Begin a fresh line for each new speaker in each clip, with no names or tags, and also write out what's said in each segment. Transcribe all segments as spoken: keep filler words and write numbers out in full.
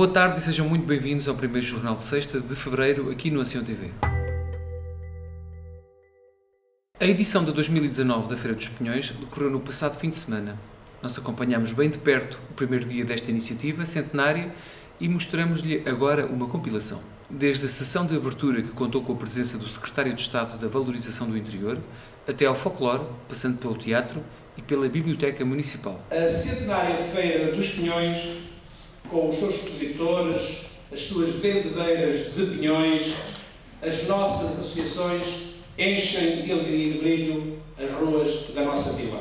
Boa tarde e sejam muito bem-vindos ao primeiro Jornal de Sexta de Fevereiro aqui no Ancião T V. A edição de dois mil e dezanove da Feira dos Pinhões decorreu no passado fim de semana. Nós acompanhámos bem de perto o primeiro dia desta iniciativa centenária e mostramos-lhe agora uma compilação. Desde a sessão de abertura que contou com a presença do Secretário de Estado da Valorização do Interior, até ao folclore, passando pelo teatro e pela Biblioteca Municipal.
A centenária Feira dos Pinhões, com os seus expositores, as suas vendedeiras de pinhões, as nossas associações, enchem de alegria e de brilho as ruas da nossa vila.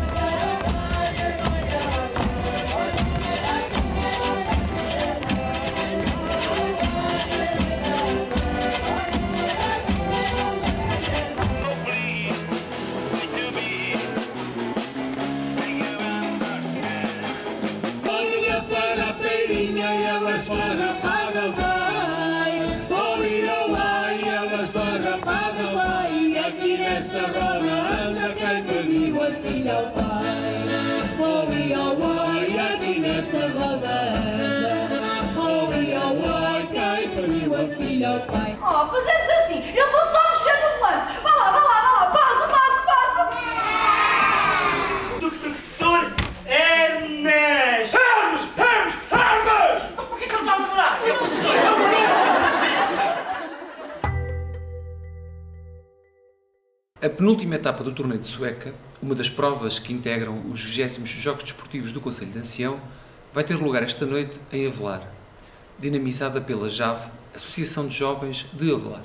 Nesta roda anda quem pediu a filha ao pai. Oi, oh, oi, aqui nesta roda anda. Oi, oh, oi, quem pediu a filha ao pai.
Oh, fazemos assim, eu vou só mexer no plano. Vá lá, vá lá, vá lá, passa, passa, passa.
Doutor Hermes! Hermes! Hermes! Hermes! Por que que ele está a adorar? É o professor Hermes!
A penúltima etapa do torneio de Sueca, uma das provas que integram os vigésimos Jogos Desportivos do Concelho de Ancião, vai ter lugar esta noite em Avelar, dinamizada pela J A V, Associação de Jovens de Avelar.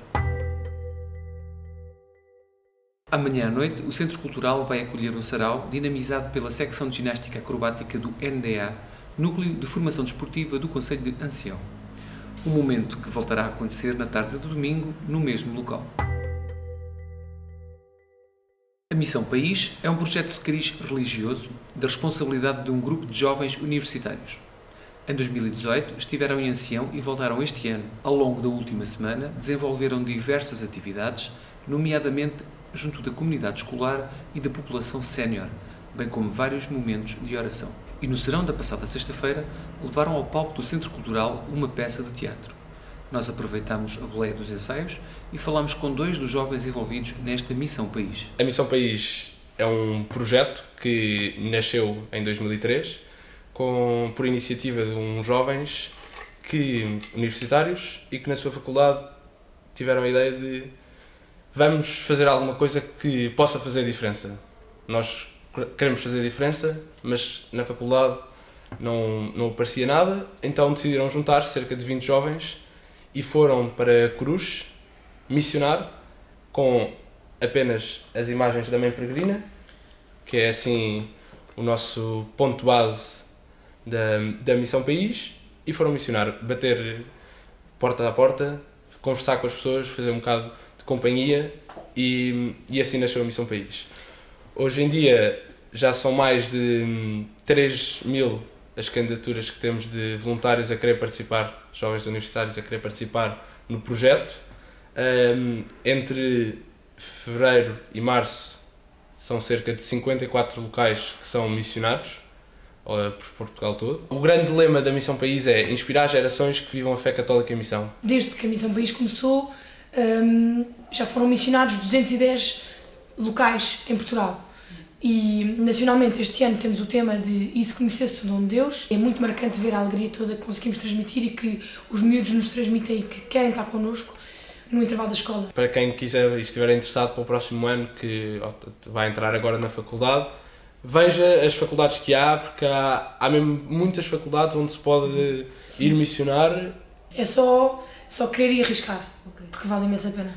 Amanhã à noite, o Centro Cultural vai acolher um sarau dinamizado pela Secção de Ginástica Acrobática do N D A, Núcleo de Formação Desportiva do Concelho de Ancião. Um momento que voltará a acontecer na tarde de domingo, no mesmo local. A Missão País é um projeto de cariz religioso da responsabilidade de um grupo de jovens universitários. Em dois mil e dezoito estiveram em Ancião e voltaram este ano. Ao longo da última semana desenvolveram diversas atividades, nomeadamente junto da comunidade escolar e da população sénior, bem como vários momentos de oração. E no serão da passada sexta-feira levaram ao palco do Centro Cultural uma peça de teatro. Nós aproveitamos a boleia dos ensaios e falamos com dois dos jovens envolvidos nesta Missão País.
A Missão País é um projeto que nasceu em dois mil e três com, por iniciativa de uns jovens que, universitários e que na sua faculdade tiveram a ideia de vamos fazer alguma coisa que possa fazer diferença. Nós queremos fazer diferença, mas na faculdade não, não aparecia nada, então decidiram juntar cerca de vinte jovens e foram para Coruche missionar com apenas as imagens da Mãe Peregrina, que é assim o nosso ponto base da, da Missão País, e foram missionar, bater porta a porta, conversar com as pessoas, fazer um bocado de companhia e, e assim nasceu a Missão País. Hoje em dia já são mais de três mil as candidaturas que temos de voluntários a querer participar, jovens universitários a querer participar no projeto. Um, entre fevereiro e março são cerca de cinquenta e quatro locais que são missionados uh, por Portugal todo. O grande lema da Missão País é inspirar gerações que vivam a fé católica em missão.
Desde que a Missão País começou, um, já foram missionados duzentos e dez locais em Portugal. E nacionalmente este ano temos o tema de E se conhecesse o dom de Deus. É muito marcante ver a alegria toda que conseguimos transmitir e que os miúdos nos transmitem e que querem estar connosco no intervalo da escola. Para
quem quiser e estiver interessado para o próximo ano, que vai entrar agora na faculdade, veja as faculdades que há, porque há, há mesmo muitas faculdades onde se pode Sim. ir missionar.
É só, só querer e arriscar, okay. porque vale imensa pena.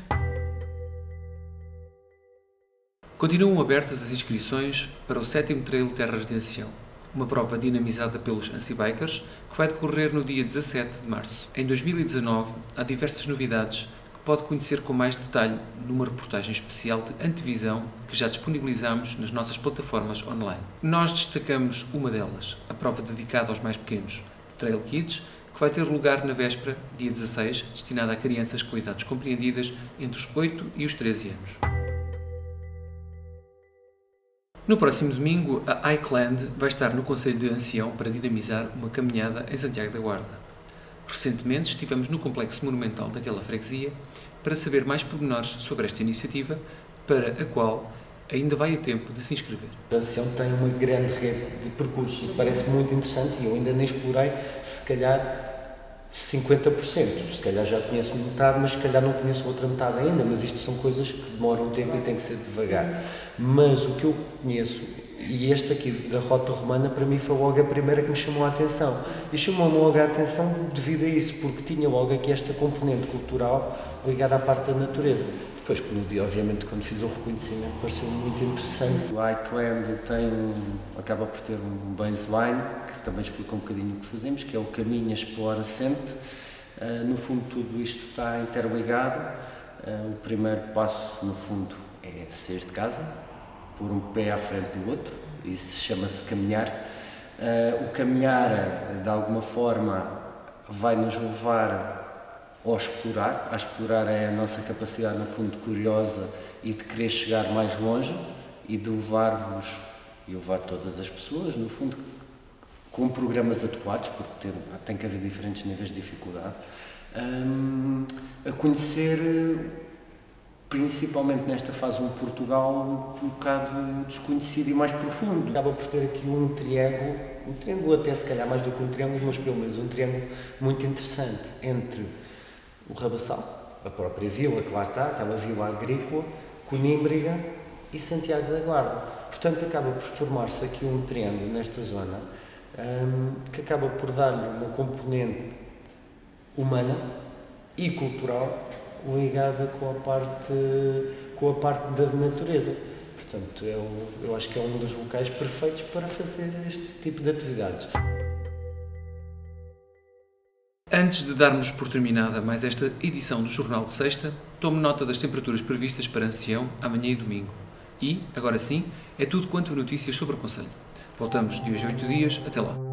Continuam abertas as inscrições para o sétimo Trail Terras de Ancião, uma prova dinamizada pelos Ansi-Bikers que vai decorrer no dia dezassete de março. Em dois mil e dezanove há diversas novidades que pode conhecer com mais detalhe numa reportagem especial de antevisão que já disponibilizamos nas nossas plataformas online. Nós destacamos uma delas, a prova dedicada aos mais pequenos, Trail Kids, que vai ter lugar na véspera, dia dezasseis, destinada a crianças com idades compreendidas entre os oito e os treze anos. No próximo domingo, a iCland vai estar no Concelho de Ancião para dinamizar uma caminhada em Santiago da Guarda. Recentemente estivemos no complexo monumental daquela freguesia para saber mais pormenores sobre esta iniciativa, para a qual ainda vai a tempo de se inscrever.
A Ancião tem uma grande rede de percursos e parece muito interessante, e eu ainda nem explorei, se calhar, cinquenta por cento. Se calhar já conheço metade, mas se calhar não conheço outra metade ainda, mas isto são coisas que demoram tempo e tem que ser devagar. Mas o que eu conheço, e este aqui da Rota Romana, para mim foi logo a primeira que me chamou a atenção. E chamou-me logo a atenção devido a isso, porque tinha logo aqui esta componente cultural ligada à parte da natureza. Depois, no dia, obviamente, quando fiz o reconhecimento, pareceu muito interessante. O iCland tem um, acaba por ter um baseline, que também explica um bocadinho o que fazemos, que é o caminho Explora Sente. Uh, no fundo, tudo isto está interligado. Uh, o primeiro passo, no fundo, é sair de casa, pôr um pé à frente do outro, isso chama-se caminhar. Uh, o caminhar, de alguma forma, vai nos levar ao explorar. A explorar é a nossa capacidade, no fundo, curiosa e de querer chegar mais longe e de levar-vos e levar todas as pessoas, no fundo, com programas adequados, porque tem, tem que haver diferentes níveis de dificuldade, um, a conhecer, principalmente nesta fase, um Portugal um bocado desconhecido e mais profundo. Acaba por ter aqui um triângulo, um triângulo até se calhar mais do que um triângulo, mas pelo menos um triângulo muito interessante entre o Rabassal, a própria vila que lá está, aquela vila agrícola, Conímbriga e Santiago da Guarda. Portanto, acaba por formar-se aqui um triângulo nesta zona um, que acaba por dar-lhe uma componente humana e cultural ligada com a parte, com a parte da natureza. Portanto, eu, eu acho que é um dos locais perfeitos para fazer este tipo de atividades.
Antes de darmos por terminada mais esta edição do Jornal de Sexta, tome nota das temperaturas previstas para Ancião amanhã e domingo. E, agora sim, é tudo quanto a notícias sobre o concelho. Voltamos de hoje a oito dias. Até lá.